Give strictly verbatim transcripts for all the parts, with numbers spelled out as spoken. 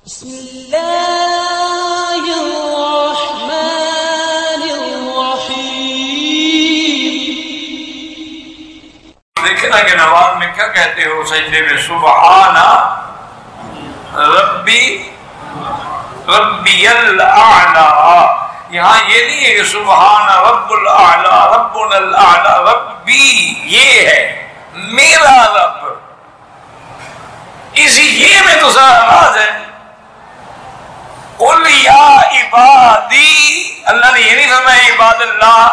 بسم اللہ الرحمن الرحیم۔ دیکھیں نا کہ نماز میں کیا کہتے ہو سجدے میں؟ سبحان ربی ربی الاعلی۔ یہاں یہ نہیں ہے کہ سبحان رب الاعلی ربنا الاعلی ربی، یہ ہے میرا رب۔ اسی یہ میں تو سارا راز ہے۔ قل یا عبادی، اللہ نے یہ نہیں فرمایا عباد اللہ،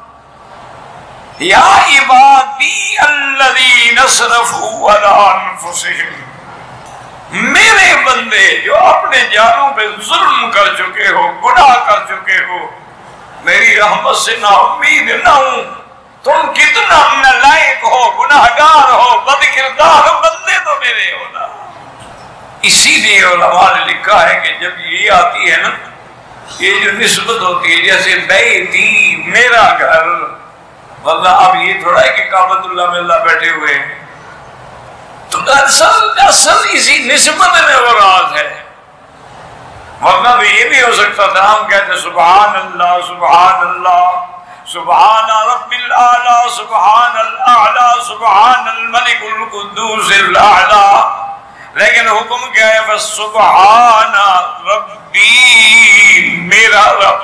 یا عبادی الذین اسرفوا علی انفسہم، میرے بندے جو اپنے جانوں پہ ظلم کر چکے ہو، گناہ کر چکے ہو، میری رحمت سے نا امید نہ ہوں۔ تم کتنا نالائق ہو، گناہگار ہو، بد کردار ہو، بندے تو میرے ہو نا۔ اسی لیے علماء نے لکھا ہے کہ جب یہ آتی ہے نا، یہ جو نسبت ہوتی ہے، جیسے بیتی میرا گھر، ورنہ اب یہ تھوڑا ہے کہ کعبۃ اللہ میں اللہ بیٹھے ہوئے ہیں، تو اصل اصل اسی نسبت میں وہ راز ہے۔ ورنہ بھی یہ بھی ہو سکتا تھا ہم کہتے سبحان اللہ سبحان اللہ سبحان رب الاعلی سبحان الاعلی سبحان الملک القدوس الاعلی، لیکن حکم کیا ہے؟ بس سبحان ربی، میرا رب۔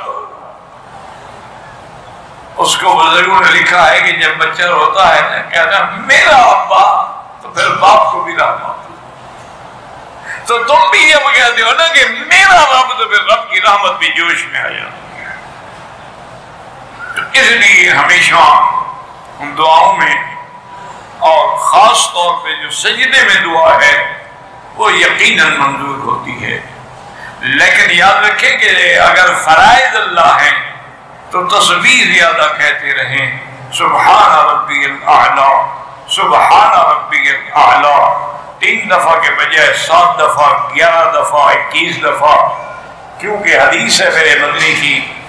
اس کو بزرگوں نے لکھا ہے کہ جب بچہ روتا ہے نا، کہتا ہے میرا ابا، تو پھر باپ کو بھی رحمت۔ تو تم بھی یہ کہتے ہو نا کہ میرا رب، تو پھر رب کی رحمت بھی جوش میں آ جاتی ہے۔ تو اس لیے ہمیشہ ان دعاؤں میں، اور خاص طور پہ جو سجدے میں دعا ہے، وہ یقیناً منظور ہوتی ہے۔ لیکن یاد رکھیں کہ اگر فرائض اللہ ہیں تو تسبیح زیادہ کہتے رہیں، سبحان ربی الاعلی سبحان ربی الاعلی، تین دفعہ کے بجائے سات دفعہ، گیارہ دفعہ، اکیس دفعہ، کیونکہ حدیث ہے میرے مدنی کی